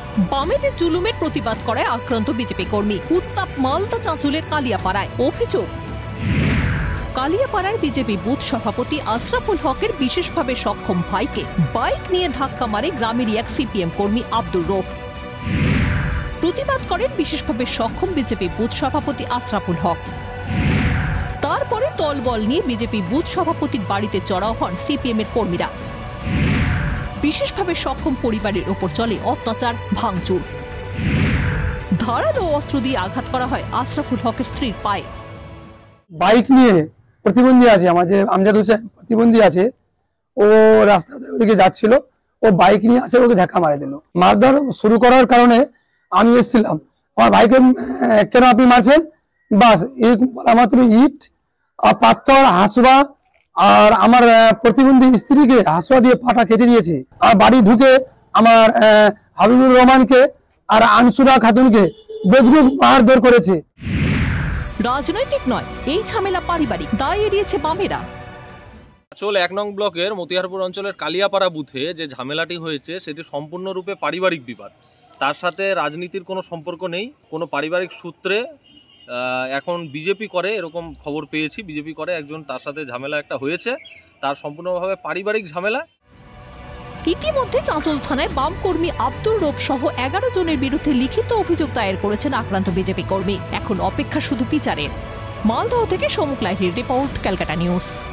বামেদের জুলুমের প্রতিবাদ করায় আক্রান্ত বিজেপি কর্মী। উত্তাপ মালদা চাঁচলের কালিয়াপাড়ায়। অভিযোগ, কালিয়াপাড়ার বিজেপি বুথ সভাপতি আশরাফুল হকের বিশেষভাবে সক্ষম ভাইকে বাইক নিয়ে ধাক্কা মারে গ্রামেরই এক সিপিএম কর্মী আব্দুর রৌফ। প্রতিবাদ করেন বিশেষভাবে সক্ষম বিজেপি বুথ সভাপতি আশরাফুল হক। তারপরে দলবল নিয়ে বিজেপি বুথ সভাপতির বাড়িতে চড়াও হন সিপিএম এর কর্মীরা। বিশেষভাবে সক্ষম পরিবারের ওপর চলে অত্যাচার, ভাঙচুর। ধারালো অস্ত্র দিয়ে আঘাত করা হয় আশরাফুল হকের স্ত্রীর পায়ে। বাইক নিয়ে প্রতিবন্ধী আছে, আমার যে আমজাদ হোসেন প্রতিবন্ধী আছে, ও রাস্তা ওদিকে যাচ্ছিল, ও বাইক নিয়ে আসে, ওকে ধাক্কা মারে দিল। মারধর শুরু করার কারণে আমি এসেছিলাম, আমার ভাইকে কেন আপনি মারছেন, বাস এই বলা মাত্র ইট আর পাথর, হাসুয়া, আর আমার প্রতিবন্ধী স্ত্রীকে হাসুয়া দিয়ে পাটা কেটে দিয়েছে। আর বাড়ি ঢুকে আমার হাবিবুর রহমানকে আর আনসুরা খাতুনকে বেদরুম মারধর করেছে। রাজনৈতিক নয়, এই ঝামেলা পারিবারিক, দায় এড়িয়েছে বামেরা। চাঁচল ১ নং ব্লকের মতিহারপুর অঞ্চলের কালিয়াপাড়া বুথে যে ঝামেলাটি হয়েছে সেটি সম্পূর্ণরূপে পারিবারিক বিবাদ। তার সাথে রাজনীতির কোনো সম্পর্ক নেই। কোনো পারিবারিক সূত্রে এখন বিজেপি করে এরকম খবর পেয়েছি, বিজেপি করে একজন, তার সাথে ঝামেলা একটা হয়েছে, তার সম্পূর্ণভাবে পারিবারিক ঝামেলা। ইতিমধ্যে চাঁচল থানায় বাম কর্মী আব্দুর রৌফ সহ ১১ জনের বিরুদ্ধে লিখিত অভিযোগ দায়ের করেছেন আক্রান্ত বিজেপি কর্মী। এখন অপেক্ষা শুধু বিচারের। মালদহ থেকে সমুখ লাহিড়ীর রিপোর্ট, ক্যালকাটা নিউজ।